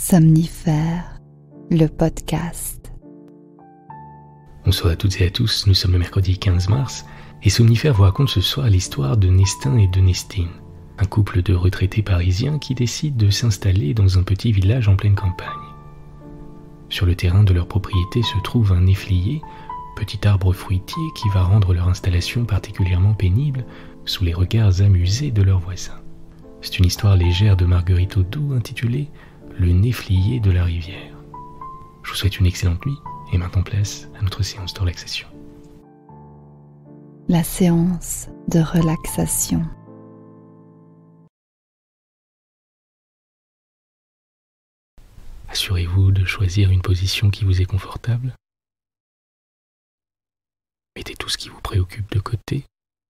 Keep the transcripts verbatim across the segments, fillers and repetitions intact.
Somnifère, le podcast. Bonsoir à toutes et à tous, nous sommes le mercredi quinze mars et Somnifère vous raconte ce soir l'histoire de Nestin et de Nestine, un couple de retraités parisiens qui décident de s'installer dans un petit village en pleine campagne. Sur le terrain de leur propriété se trouve un néflier, petit arbre fruitier qui va rendre leur installation particulièrement pénible sous les regards amusés de leurs voisins. C'est une histoire légère de Marguerite Audoux intitulée « Le néflier de la rivière ». Je vous souhaite une excellente nuit et maintenant place à notre séance de relaxation. La séance de relaxation. Assurez-vous de choisir une position qui vous est confortable. Mettez tout ce qui vous préoccupe de côté.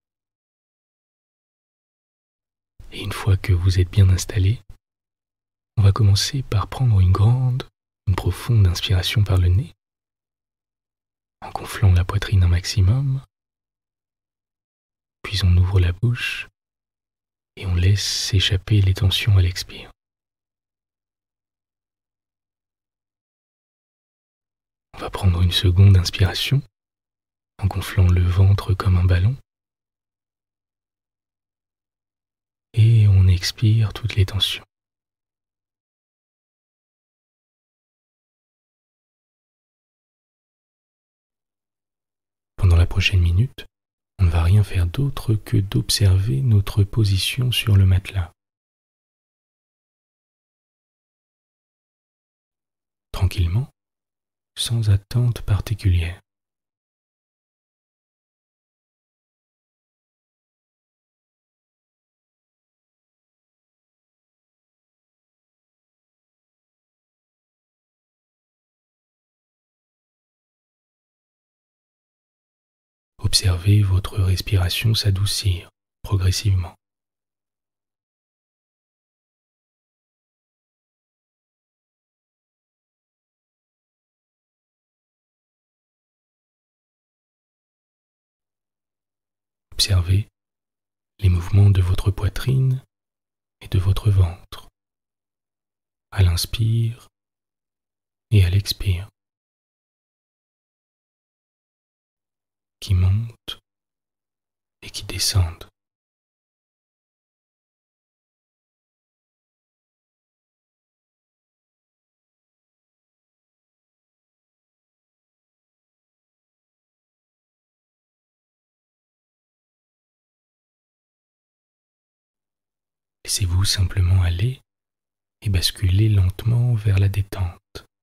Et une fois que vous êtes bien installé, on va commencer par prendre une grande, une profonde inspiration par le nez, en gonflant la poitrine un maximum. Puis on ouvre la bouche et on laisse s'échapper les tensions à l'expire. On va prendre une seconde inspiration en gonflant le ventre comme un ballon. Et on expire toutes les tensions. Pendant la prochaine minute, on ne va rien faire d'autre que d'observer notre position sur le matelas. Tranquillement, sans attente particulière. Observez votre respiration s'adoucir progressivement. Observez les mouvements de votre poitrine et de votre ventre, à l'inspire et à l'expire, qui montent et qui descendent. Laissez-vous simplement aller et basculer lentement vers la détente.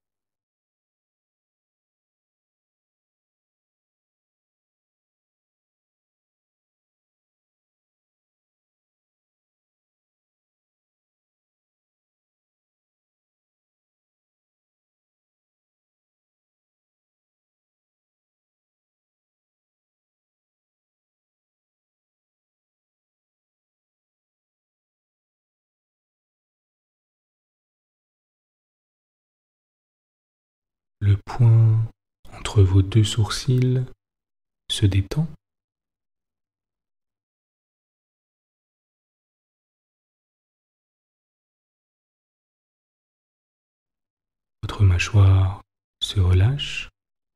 Le point entre vos deux sourcils se détend. Votre mâchoire se relâche.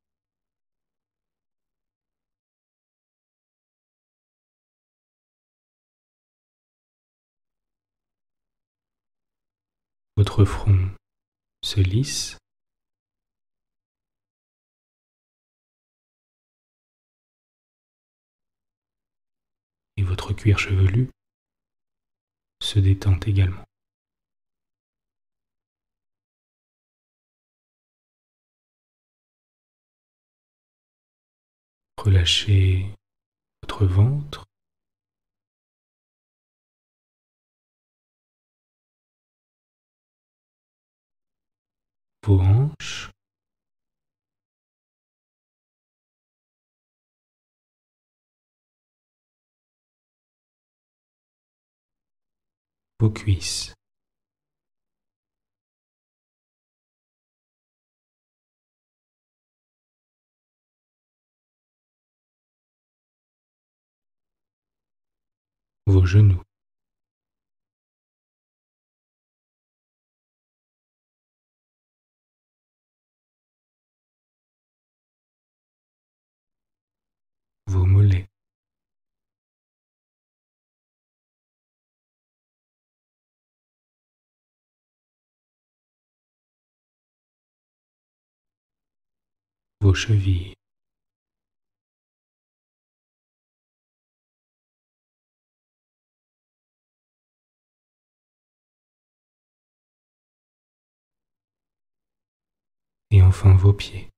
Votre front se lisse. Et votre cuir chevelu se détend également. Relâchez votre ventre, vos hanches, vos cuisses. Vos genoux. vos chevilles, et enfin vos pieds.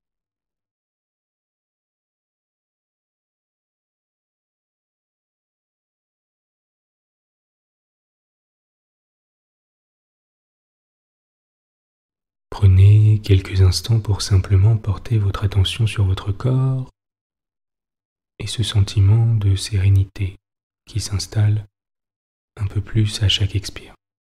Prenez quelques instants pour simplement porter votre attention sur votre corps et ce sentiment de sérénité qui s'installe un peu plus à chaque expire.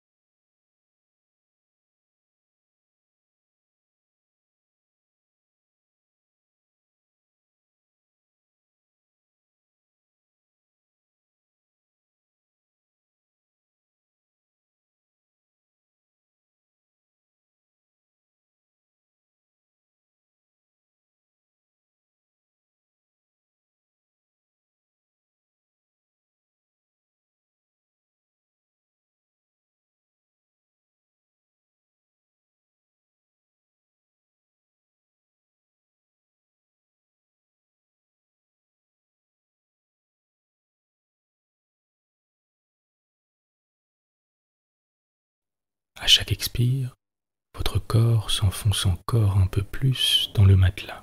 À chaque expire, votre corps s'enfonce encore un peu plus dans le matelas.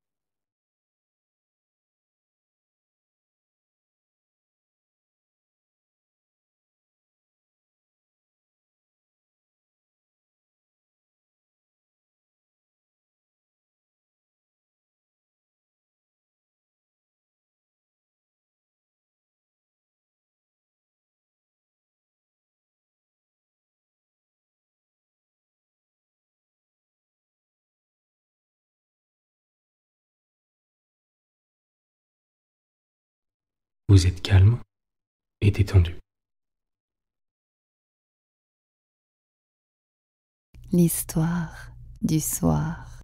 Vous êtes calme et détendu. L'histoire du soir.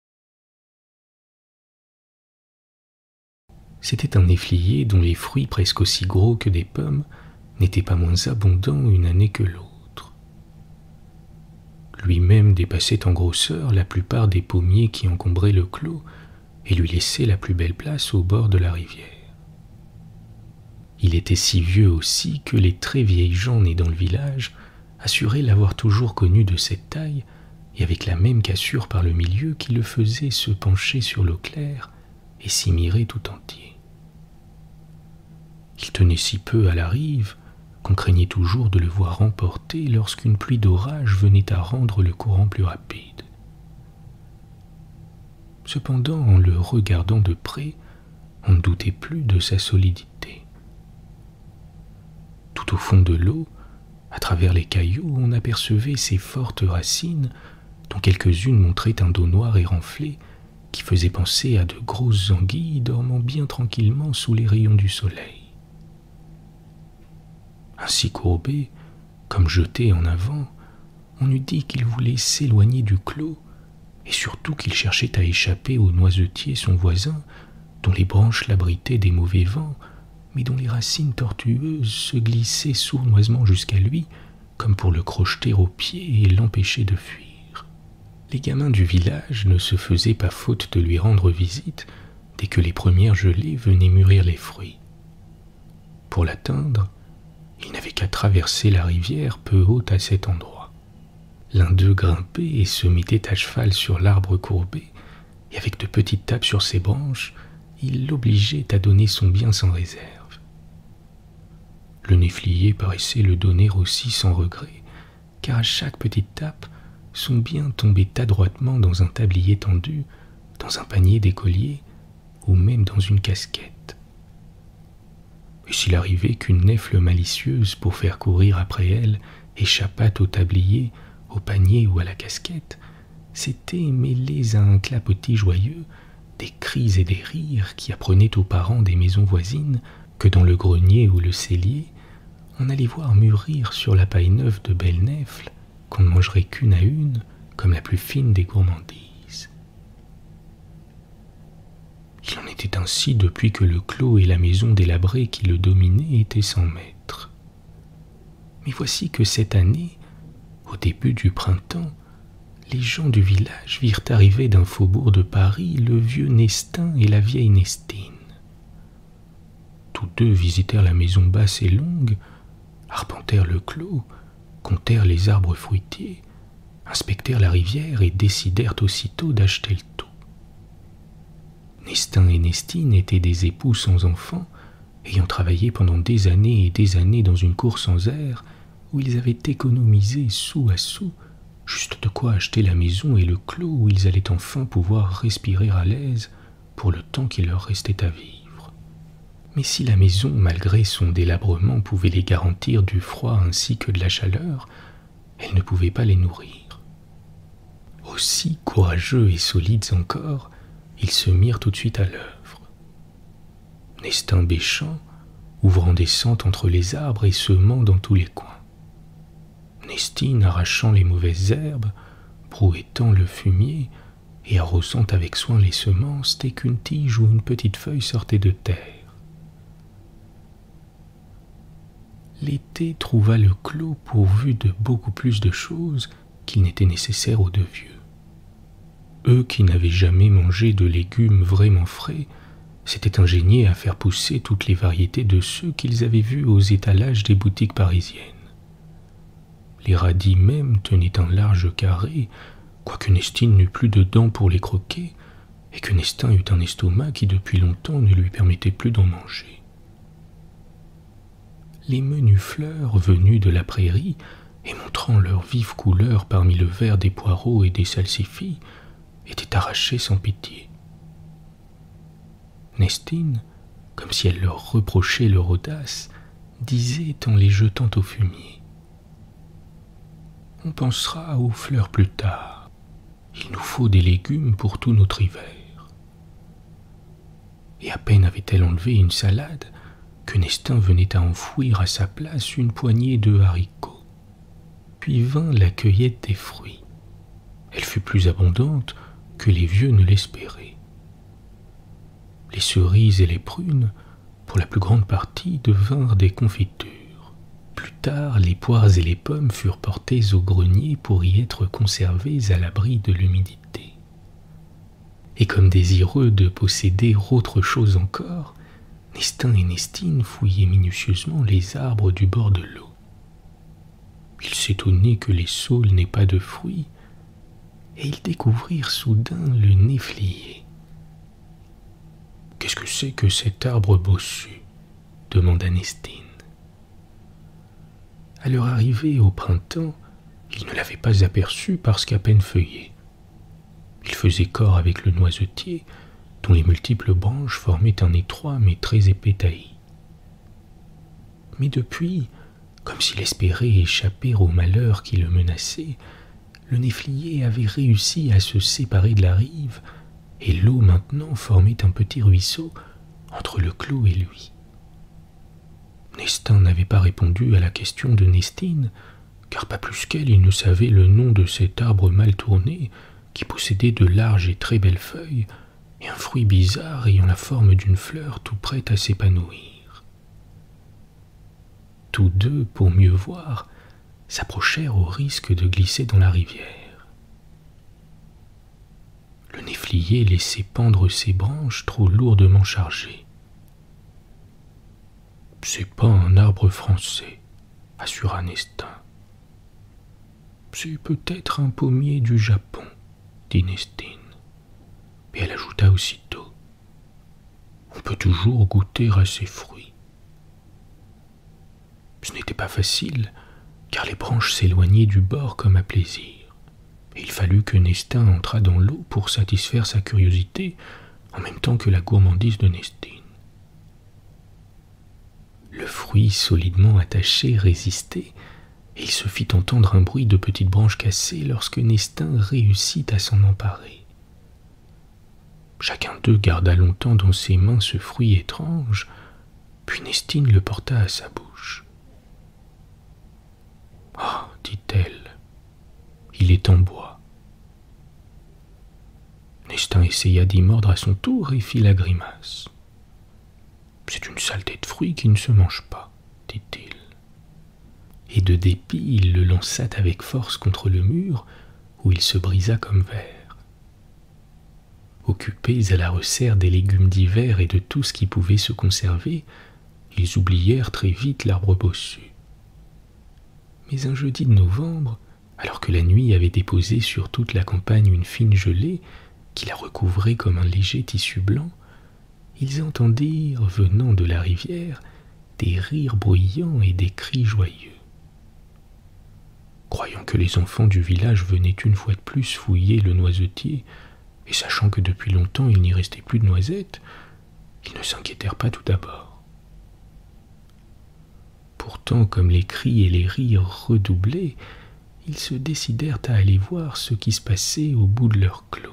C'était un néflier dont les fruits presque aussi gros que des pommes n'étaient pas moins abondants une année que l'autre. Lui-même dépassait en grosseur la plupart des pommiers qui encombraient le clos et lui laissaient la plus belle place au bord de la rivière. Il était si vieux aussi que les très vieilles gens nés dans le village assuraient l'avoir toujours connu de cette taille et avec la même cassure par le milieu qui le faisait se pencher sur l'eau claire et s'y mirer tout entier. Il tenait si peu à la rive qu'on craignait toujours de le voir emporter lorsqu'une pluie d'orage venait à rendre le courant plus rapide. Cependant, en le regardant de près, on ne doutait plus de sa solidité. Tout au fond de l'eau, à travers les cailloux, on apercevait ces fortes racines, dont quelques-unes montraient un dos noir et renflé, qui faisait penser à de grosses anguilles dormant bien tranquillement sous les rayons du soleil. Ainsi courbé, comme jeté en avant, on eût dit qu'il voulait s'éloigner du clos, et surtout qu'il cherchait à échapper au noisetier son voisin, dont les branches l'abritaient des mauvais vents, mais dont les racines tortueuses se glissaient sournoisement jusqu'à lui, comme pour le crocheter aux pieds et l'empêcher de fuir. Les gamins du village ne se faisaient pas faute de lui rendre visite dès que les premières gelées venaient mûrir les fruits. Pour l'atteindre, il n'avait qu'à traverser la rivière peu haute à cet endroit. L'un d'eux grimpait et se mettait à cheval sur l'arbre courbé, et avec de petites tapes sur ses branches, il l'obligeait à donner son bien sans réserve. Le néflier paraissait le donner aussi sans regret, car à chaque petite tape, son bien tombait adroitement dans un tablier tendu, dans un panier d'écolier, ou même dans une casquette. Et s'il arrivait qu'une nèfle malicieuse, pour faire courir après elle, échappât au tablier, au panier ou à la casquette, c'étaient mêlés à un clapotis joyeux, des cris et des rires qui apprenaient aux parents des maisons voisines que dans le grenier ou le cellier, on allait voir mûrir sur la paille neuve de belles nèfles qu'on ne mangerait qu'une à une, comme la plus fine des gourmandises. Il en était ainsi depuis que le clos et la maison délabrée qui le dominaient étaient sans maître. Mais voici que cette année, au début du printemps, les gens du village virent arriver d'un faubourg de Paris le vieux Nestin et la vieille Nestine. Tous deux visitèrent la maison basse et longue, arpentèrent le clos, comptèrent les arbres fruitiers, inspectèrent la rivière et décidèrent aussitôt d'acheter le tout. Nestin et Nestine étaient des époux sans enfants, ayant travaillé pendant des années et des années dans une cour sans air, où ils avaient économisé sou à sou, juste de quoi acheter la maison et le clos où ils allaient enfin pouvoir respirer à l'aise pour le temps qu'il leur restait à vivre. Mais si la maison, malgré son délabrement, pouvait les garantir du froid ainsi que de la chaleur, elle ne pouvait pas les nourrir. Aussi courageux et solides encore, ils se mirent tout de suite à l'œuvre. Nestin bêchant, ouvrant des sentes entre les arbres et semant dans tous les coins. Nestine arrachant les mauvaises herbes, brouettant le fumier et arrosant avec soin les semences dès qu'une tige ou une petite feuille sortait de terre. L'été trouva le clos pourvu de beaucoup plus de choses qu'il n'était nécessaire aux deux vieux. Eux qui n'avaient jamais mangé de légumes vraiment frais s'étaient ingéniés à faire pousser toutes les variétés de ceux qu'ils avaient vus aux étalages des boutiques parisiennes. Les radis même tenaient un large carré, quoique Nestine n'eût plus de dents pour les croquer, et que Nestin eût un estomac qui depuis longtemps ne lui permettait plus d'en manger. Les menus fleurs venus de la prairie, et montrant leur vive couleur parmi le vert des poireaux et des salsifis, étaient arrachés sans pitié. Nestine, comme si elle leur reprochait leur audace, disait en les jetant au fumier: « On pensera aux fleurs plus tard. Il nous faut des légumes pour tout notre hiver. » Et à peine avait-elle enlevé une salade que Nestin venait à enfouir à sa place une poignée de haricots. Puis vint la cueillette des fruits. Elle fut plus abondante que les vieux ne l'espéraient. Les cerises et les prunes, pour la plus grande partie, devinrent des confitures. Plus tard, les poires et les pommes furent portées au grenier pour y être conservées à l'abri de l'humidité. Et comme désireux de posséder autre chose encore, Nestin et Nestine fouillaient minutieusement les arbres du bord de l'eau. Ils s'étonnaient que les saules n'aient pas de fruits, et ils découvrirent soudain le néflier. « Qu'est-ce que c'est que cet arbre bossu ?» demanda Nestine. À leur arrivée au printemps, ils ne l'avaient pas aperçu parce qu'à peine feuillé. Il faisait corps avec le noisetier, dont les multiples branches formaient un étroit mais très épais taillis. Mais depuis, comme s'il espérait échapper au malheur qui le menaçait, le néflier avait réussi à se séparer de la rive, et l'eau maintenant formait un petit ruisseau entre le clos et lui. Nestin n'avait pas répondu à la question de Nestine, car pas plus qu'elle, il ne savait le nom de cet arbre mal tourné qui possédait de larges et très belles feuilles et un fruit bizarre ayant la forme d'une fleur tout prête à s'épanouir. Tous deux, pour mieux voir, s'approchèrent au risque de glisser dans la rivière. Le néflier laissait pendre ses branches trop lourdement chargées. « C'est pas un arbre français, » assura Nestin. « C'est peut-être un pommier du Japon, » dit Nestine. Et elle ajouta aussitôt: « On peut toujours goûter à ces fruits. » Ce n'était pas facile, car les branches s'éloignaient du bord comme à plaisir, et il fallut que Nestin entrât dans l'eau pour satisfaire sa curiosité, en même temps que la gourmandise de Nestine. Le fruit solidement attaché résistait, et il se fit entendre un bruit de petites branches cassées lorsque Nestin réussit à s'en emparer. Chacun d'eux garda longtemps dans ses mains ce fruit étrange, puis Nestine le porta à sa bouche. « Ah, dit-elle, il est en bois. » Nestin essaya d'y mordre à son tour et fit la grimace. « C'est une saleté de fruit qui ne se mange pas, » dit-il. Et de dépit, il le lança avec force contre le mur, où il se brisa comme verre. Occupés à la resserre des légumes d'hiver et de tout ce qui pouvait se conserver, ils oublièrent très vite l'arbre bossu. Mais un jeudi de novembre, alors que la nuit avait déposé sur toute la campagne une fine gelée qui la recouvrait comme un léger tissu blanc, ils entendirent, venant de la rivière, des rires bruyants et des cris joyeux. Croyant que les enfants du village venaient une fois de plus fouiller le noisetier, et sachant que depuis longtemps il n'y restait plus de noisettes, ils ne s'inquiétèrent pas tout d'abord. Pourtant, comme les cris et les rires redoublaient, ils se décidèrent à aller voir ce qui se passait au bout de leur clos.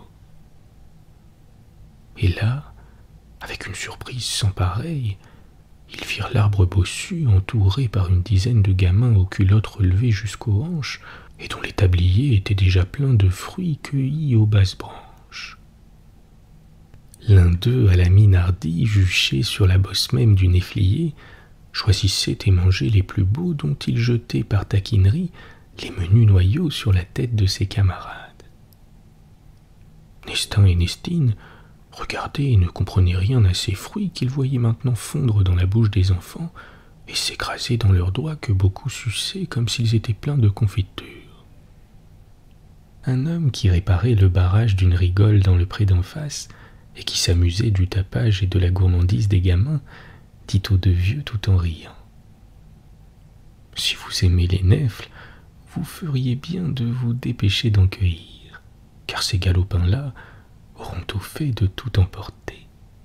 Et là, avec une surprise sans pareille, ils virent l'arbre bossu entouré par une dizaine de gamins aux culottes relevées jusqu'aux hanches et dont les tabliers étaient déjà pleins de fruits cueillis aux basses branches. L'un d'eux, à la mine hardie, juché sur la bosse même du néflier, choisissait et mangeait les plus beaux dont il jetait par taquinerie les menus noyaux sur la tête de ses camarades. Nestin et Nestine regardaient et ne comprenaient rien à ces fruits qu'ils voyaient maintenant fondre dans la bouche des enfants et s'écraser dans leurs doigts que beaucoup suçaient comme s'ils étaient pleins de confiture. Un homme qui réparait le barrage d'une rigole dans le pré d'en face et qui s'amusait du tapage et de la gourmandise des gamins dit aux deux vieux tout en riant: « Si vous aimez les nèfles, vous feriez bien de vous dépêcher d'en cueillir, car ces galopins-là auront au fait de tout emporter. »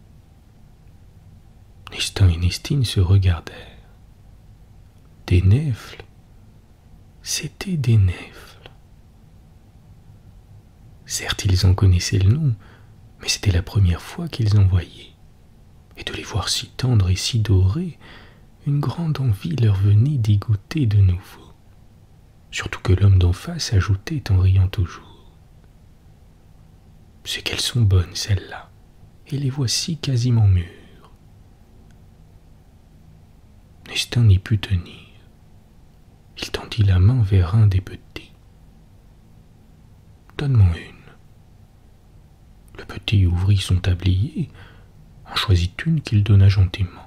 Nestin et Nestine se regardèrent. Des nèfles, c'étaient des nèfles. Certes, ils en connaissaient le nom, mais c'était la première fois qu'ils en voyaient. Et de les voir si tendres et si dorés, une grande envie leur venait d'y goûter de nouveau. Surtout que l'homme d'en face ajoutait en riant toujours: « C'est qu'elles sont bonnes, celles-là, et les voici quasiment mûres. » Nestin n'y put tenir. Il tendit la main vers un des petits. « Donne-moi une. » Le petit ouvrit son tablier, en choisit une qu'il donna gentiment.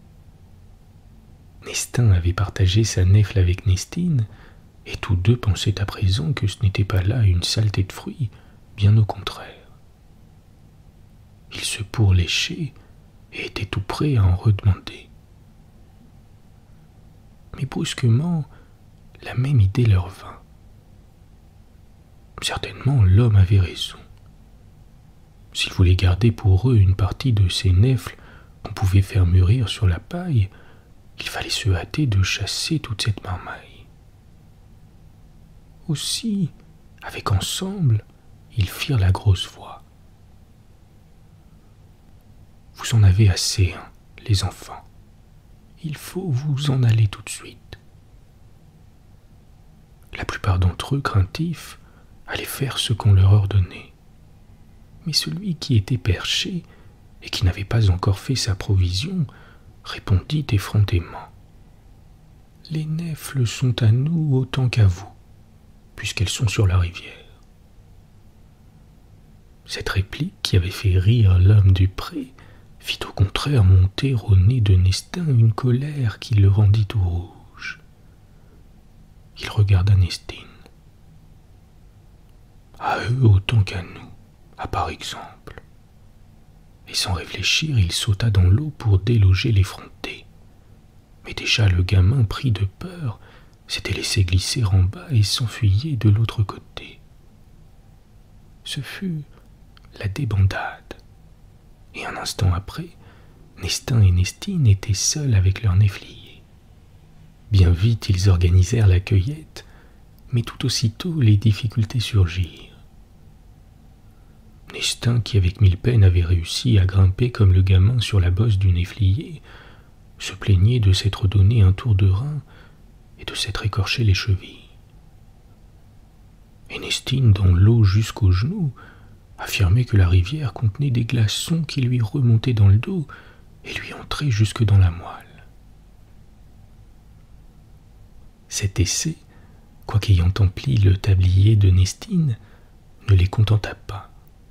Nestin avait partagé sa nèfle avec Nestine, et tous deux pensaient à présent que ce n'était pas là une saleté de fruits, bien au contraire. Ils se pourléchaient et étaient tout prêts à en redemander. Mais brusquement, la même idée leur vint. Certainement, l'homme avait raison. S'ils voulaient garder pour eux une partie de ces nèfles qu'on pouvait faire mûrir sur la paille, il fallait se hâter de chasser toute cette marmaille. Aussi, avec ensemble, ils firent la grosse voix. « Vous en avez assez, hein, les enfants. Il faut vous en aller tout de suite. » La plupart d'entre eux, craintifs, allaient faire ce qu'on leur ordonnait. Mais celui qui était perché et qui n'avait pas encore fait sa provision répondit effrontément: « Les nèfles sont à nous autant qu'à vous, puisqu'elles sont sur la rivière. » Cette réplique, qui avait fait rire l'homme du pré, fit au contraire monter au nez de Nestin une colère qui le rendit tout rouge. Il regarda Nestine. « À eux autant qu'à nous, à par exemple. » Et sans réfléchir, il sauta dans l'eau pour déloger l'effronté. Mais déjà le gamin, pris de peur, s'était laissé glisser en bas et s'enfuyait de l'autre côté. Ce fut la débandade. Et un instant après, Nestin et Nestine étaient seuls avec leur néflier. Bien vite, ils organisèrent la cueillette, mais tout aussitôt les difficultés surgirent. Nestin, qui avec mille peines avait réussi à grimper comme le gamin sur la bosse du néflier, se plaignait de s'être donné un tour de rein et de s'être écorché les chevilles. Et Nestine, dans l'eau jusqu'aux genoux, affirmait que la rivière contenait des glaçons qui lui remontaient dans le dos et lui entraient jusque dans la moelle. Cet essai quoiqu'ayant empli le tablier de Nestine, ne les contenta pas.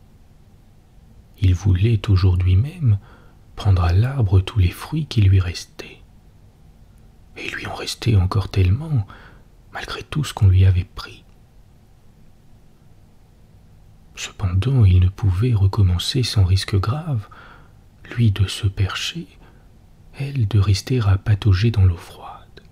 Il voulait aujourd'hui même prendre à l'arbre tous les fruits qui lui restaient. Et il lui en restait encore tellement, malgré tout ce qu'on lui avait pris. Cependant, il ne pouvait recommencer sans risque grave, lui de se percher, elle de rester à patauger dans l'eau froide.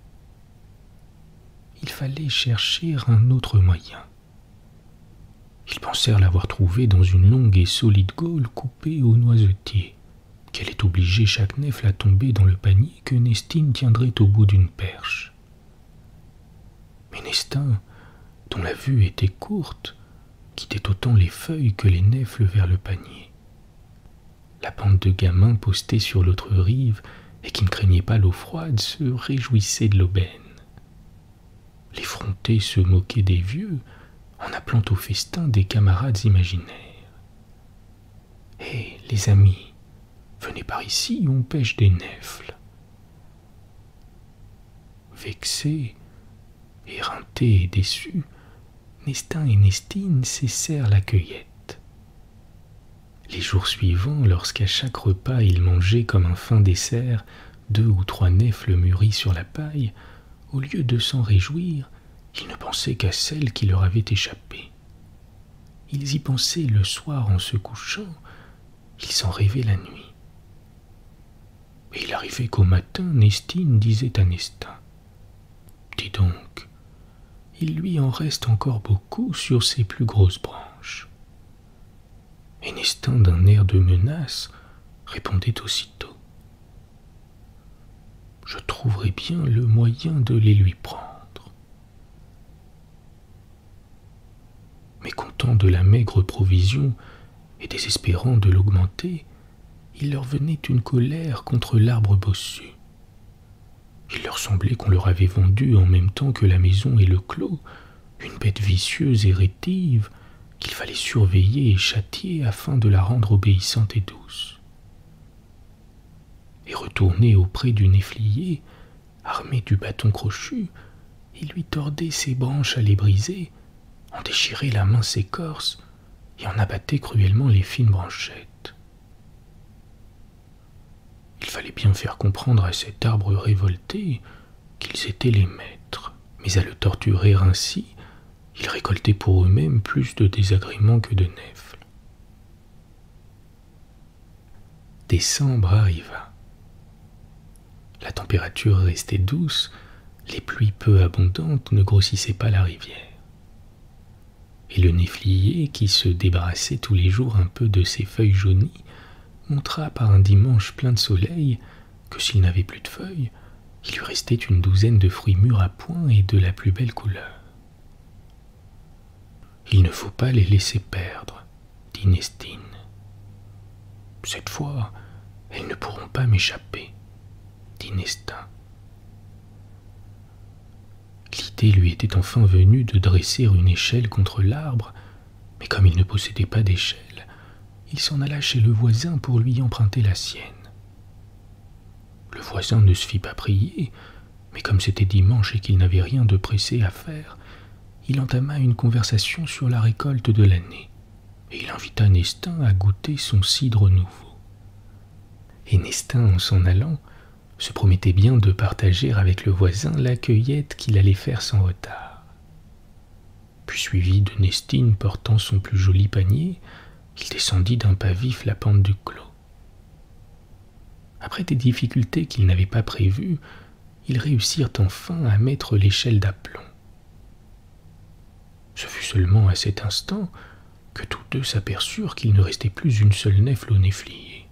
Il fallait chercher un autre moyen. Ils pensèrent l'avoir trouvé dans une longue et solide gaule coupée au noisetier, qu'elle est obligée chaque nèfle à tomber dans le panier que Nestine tiendrait au bout d'une perche. Mais Nestin, dont la vue était courte, quittait autant les feuilles que les nèfles vers le panier. La bande de gamins postés sur l'autre rive et qui ne craignaient pas l'eau froide se réjouissaient de l'aubaine. L'effronté se moquait des vieux en appelant au festin des camarades imaginaires. « Hé, les amis, venez par ici, on pêche des nèfles. » Vexés, éreintés et déçus, Nestin et Nestine cessèrent la cueillette. Les jours suivants, lorsqu'à chaque repas ils mangeaient comme un fin dessert deux ou trois nèfles mûries sur la paille, au lieu de s'en réjouir, ils ne pensaient qu'à celle qui leur avait échappé. Ils y pensaient le soir en se couchant, ils s'en rêvaient la nuit. Et il arrivait qu'au matin, Nestine disait à Nestin : « Dis donc, il lui en reste encore beaucoup sur ses plus grosses branches. » Et Nestin, d'un air de menace, répondait aussitôt : « Je trouverai bien le moyen de les lui prendre. » Mécontent de la maigre provision et désespérant de l'augmenter, il leur venait une colère contre l'arbre bossu. Il leur semblait qu'on leur avait vendu en même temps que la maison et le clos une bête vicieuse et rétive qu'il fallait surveiller et châtier afin de la rendre obéissante et douce. Et retourné auprès du néflier, armé du bâton crochu, il lui tordait ses branches à les briser, en déchirait la mince écorce et en abattait cruellement les fines branchettes. Il fallait bien faire comprendre à cet arbre révolté qu'ils étaient les maîtres, mais à le torturer ainsi, ils récoltaient pour eux-mêmes plus de désagréments que de nèfles. Décembre arriva. La température restait douce, les pluies peu abondantes ne grossissaient pas la rivière. Et le néflier, qui se débarrassait tous les jours un peu de ses feuilles jaunies, montra par un dimanche plein de soleil que s'il n'avait plus de feuilles, il lui restait une douzaine de fruits mûrs à point et de la plus belle couleur. « Il ne faut pas les laisser perdre, » dit Nestine. « Cette fois, elles ne pourront pas m'échapper, » dit Nestin. L'idée lui était enfin venue de dresser une échelle contre l'arbre, mais comme il ne possédait pas d'échelle, il s'en alla chez le voisin pour lui emprunter la sienne. Le voisin ne se fit pas prier, mais comme c'était dimanche et qu'il n'avait rien de pressé à faire, il entama une conversation sur la récolte de l'année, et il invita Nestin à goûter son cidre nouveau. Et Nestin, en s'en allant, se promettait bien de partager avec le voisin la cueillette qu'il allait faire sans retard. Puis, suivi de Nestine portant son plus joli panier, il descendit d'un pas vif la pente du clos. Après des difficultés qu'ils n'avaient pas prévues, ils réussirent enfin à mettre l'échelle d'aplomb. Ce fut seulement à cet instant que tous deux s'aperçurent qu'il ne restait plus une seule nèfle au néflier.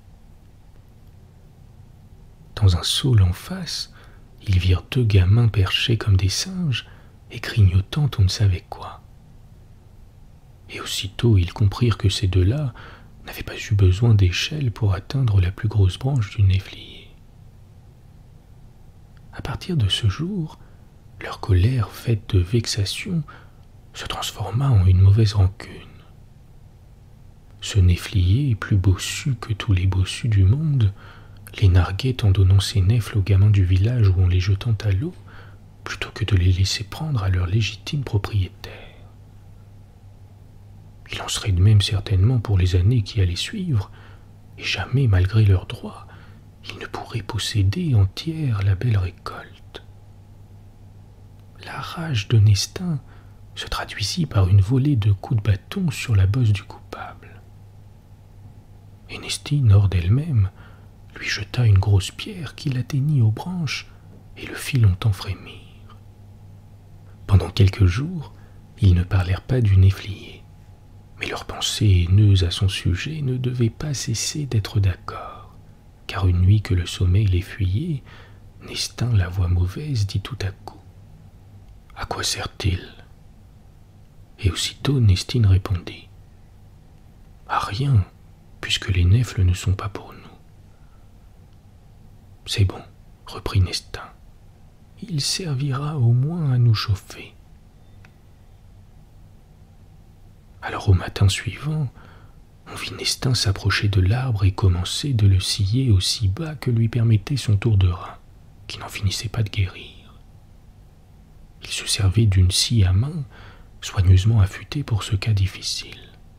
Dans un saule en face, ils virent deux gamins perchés comme des singes et grignotant on ne savait quoi. Et aussitôt ils comprirent que ces deux-là n'avaient pas eu besoin d'échelle pour atteindre la plus grosse branche du néflier. À partir de ce jour, leur colère faite de vexation se transforma en une mauvaise rancune. Ce néflier, plus bossu que tous les bossus du monde, les narguait en donnant ses nèfles aux gamins du village ou en les jetant à l'eau, plutôt que de les laisser prendre à leur légitime propriétaire. Il en serait de même certainement pour les années qui allaient suivre, et jamais, malgré leurs droits, ils ne pourraient posséder entière la belle récolte. La rage de Nestin se traduisit par une volée de coups de bâton sur la bosse du coupable. Et Nestine, hors d'elle-même, lui jeta une grosse pierre qui l'atteignit aux branches et le fit longtemps frémir. Pendant quelques jours, ils ne parlèrent pas du néflier, mais leurs pensées haineuses à son sujet ne devaient pas cesser d'être d'accord, car une nuit que le sommeil les fuyait, Nestin, la voix mauvaise, dit tout à coup « À quoi sert-il » Et aussitôt Nestine répondit « À rien, puisque les nèfles ne sont pas pour nous. » « C'est bon, » reprit Nestin, « il servira au moins à nous chauffer. » Alors au matin suivant, on vit Nestin s'approcher de l'arbre et commencer de le scier aussi bas que lui permettait son tour de rein, qui n'en finissait pas de guérir. Il se servait d'une scie à main, soigneusement affûtée pour ce cas difficile.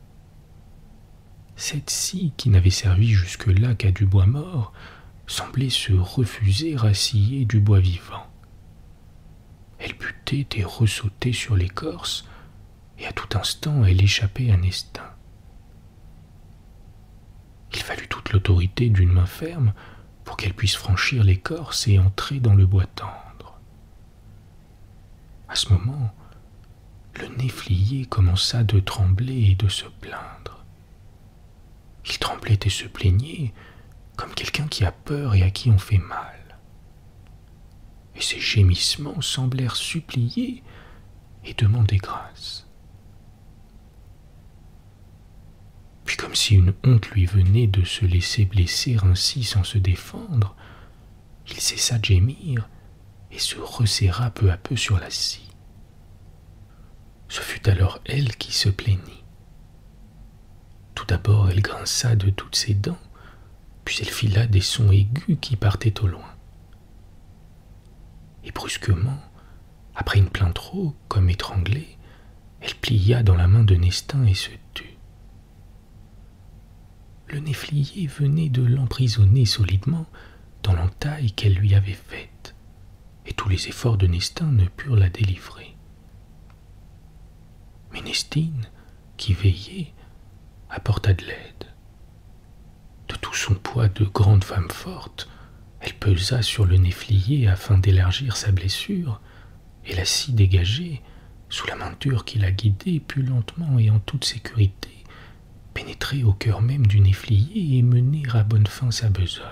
Cette scie, qui n'avait servi jusque-là qu'à du bois mort, semblait se refuser à scier du bois vivant. Elle butait et ressautait sur l'écorce, et à tout instant elle échappait à Nestin. Il fallut toute l'autorité d'une main ferme pour qu'elle puisse franchir l'écorce et entrer dans le bois tendre. À ce moment, le néflier commença de trembler et de se plaindre. Il tremblait et se plaignait comme quelqu'un qui a peur et à qui on fait mal. Et ses gémissements semblèrent supplier et demander grâce. Puis, comme si une honte lui venait de se laisser blesser ainsi sans se défendre, il cessa de gémir et se resserra peu à peu sur la scie. Ce fut alors elle qui se plaignit. Tout d'abord, elle grinça de toutes ses dents, puis elle fila des sons aigus qui partaient au loin. Et brusquement, après une plainte rauque, comme étranglée, elle plia dans la main de Nestin et se tut. Le néflier venait de l'emprisonner solidement dans l'entaille qu'elle lui avait faite, et tous les efforts de Nestin ne purent la délivrer. Mais Nestine, qui veillait, apporta de l'aide. De tout son poids de grande femme forte, elle pesa sur le néflier afin d'élargir sa blessure, et la scie dégagée, sous la main dure qui la guidait, put lentement et en toute sécurité pénétrer au cœur même du néflier et mener à bonne fin sa besogne.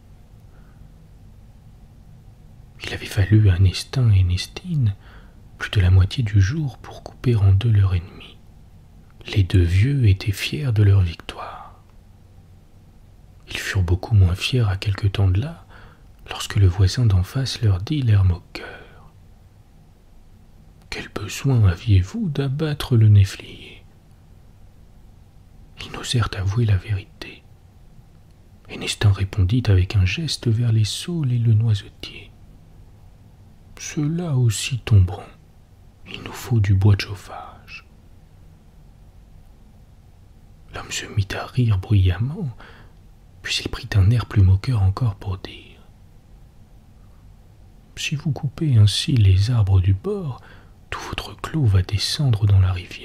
Il avait fallu à Nestin et Nestine plus de la moitié du jour pour couper en deux leur ennemi. Les deux vieux étaient fiers de leur victoire. Ils furent beaucoup moins fiers à quelque temps de là, lorsque le voisin d'en face leur dit l'air moqueur. « Quel besoin aviez-vous d'abattre le néflier ?» Ils n'osèrent avouer la vérité. Et Nestin répondit avec un geste vers les saules et le noisetier. « Ceux-là aussi tomberont. Il nous faut du bois de chauffage. » L'homme se mit à rire bruyamment, puis il prit un air plus moqueur encore pour dire « Si vous coupez ainsi les arbres du bord, tout votre clos va descendre dans la rivière. »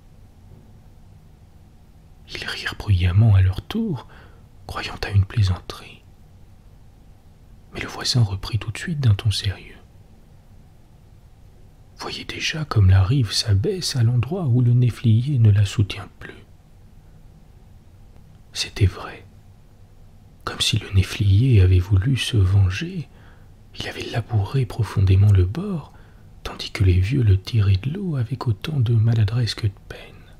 Ils rirent bruyamment à leur tour, croyant à une plaisanterie. Mais le voisin reprit tout de suite d'un ton sérieux. « Voyez déjà comme la rive s'abaisse à l'endroit où le néflier ne la soutient plus. » C'était vrai. Comme si le néflier avait voulu se venger, il avait labouré profondément le bord, tandis que les vieux le tiraient de l'eau avec autant de maladresse que de peine.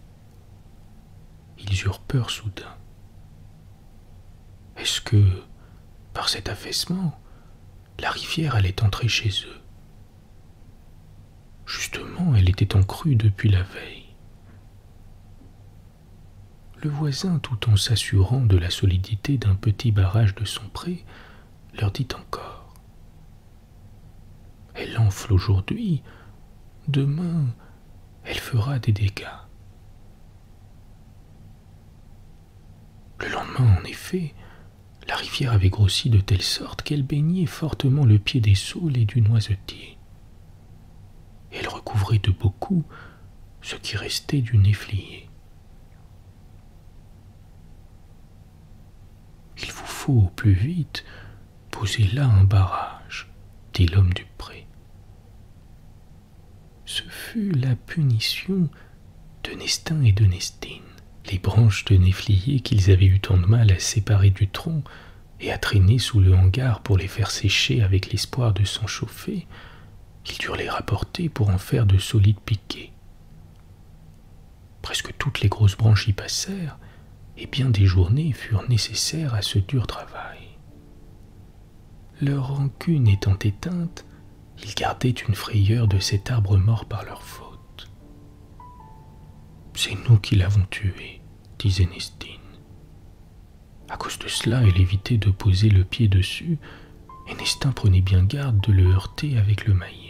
Ils eurent peur soudain. Est-ce que, par cet affaissement, la rivière allait entrer chez eux? Justement, elle était en crue depuis la veille. Le voisin, tout en s'assurant de la solidité d'un petit barrage de son pré, leur dit encore Elle enfle aujourd'hui, demain, elle fera des dégâts. Le lendemain, en effet, la rivière avait grossi de telle sorte qu'elle baignait fortement le pied des saules et du noisetier. Elle recouvrait de beaucoup ce qui restait du néflier. Il vous faut au plus vite poser là un barrage, dit l'homme du pré. Ce fut la punition de Nestin et de Nestine. Les branches de néflier qu'ils avaient eu tant de mal à séparer du tronc et à traîner sous le hangar pour les faire sécher avec l'espoir de s'en chauffer, ils durent les rapporter pour en faire de solides piquets. Presque toutes les grosses branches y passèrent, et bien des journées furent nécessaires à ce dur travail. Leur rancune étant éteinte, ils gardaient une frayeur de cet arbre mort par leur faute. « C'est nous qui l'avons tué, » disait Nestine. À cause de cela, elle évitait de poser le pied dessus, et Nestin prenait bien garde de le heurter avec le maillet.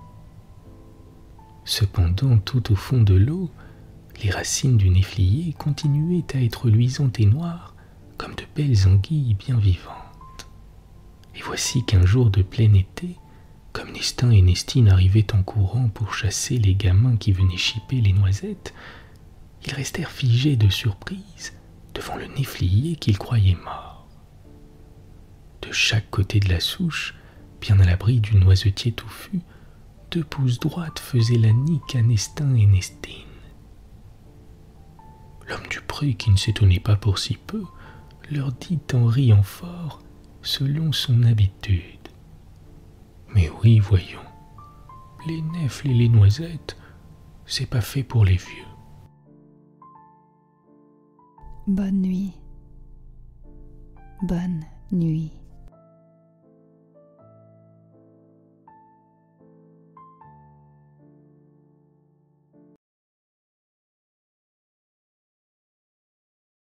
Cependant, tout au fond de l'eau, les racines du néflier continuaient à être luisantes et noires, comme de belles anguilles bien vivantes. Et voici qu'un jour de plein été, comme Nestin et Nestine arrivaient en courant pour chasser les gamins qui venaient chipper les noisettes, ils restèrent figés de surprise devant le néflier qu'ils croyaient mort. De chaque côté de la souche, bien à l'abri du noisetier touffu, deux pousses droites faisaient la nique à Nestin et Nestine. L'homme du pré, qui ne s'étonnait pas pour si peu, leur dit en riant fort, selon son habitude. Mais oui, voyons, les nèfles et les noisettes, c'est pas fait pour les vieux. Bonne nuit. Bonne nuit.